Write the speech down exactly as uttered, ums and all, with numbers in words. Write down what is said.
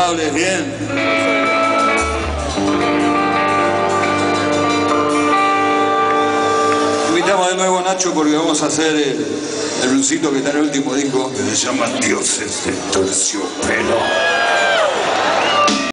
insoportables, bien. Invitamos de nuevo a Nacho porque vamos a hacer el, el bluesito que está en el último disco, que se llama Dioses de Terciopelo.